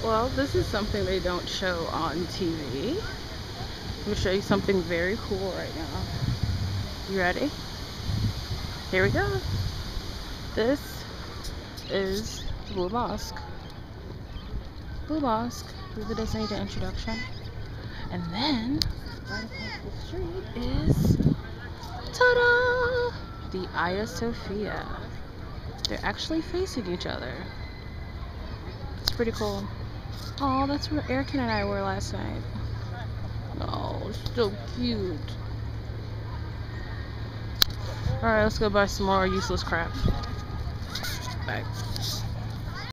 Well, this is something they don't show on TV. Let me show you something very cool right now. You ready? Here we go. This is the Blue Mosque. Blue Mosque, with the designated introduction. And then, right across the street is, ta-da! The Hagia Sophia. They're actually facing each other. It's pretty cool. Oh, that's where Eric and I were last night. Oh, so cute. Alright, let's go buy some more useless crap. Bye.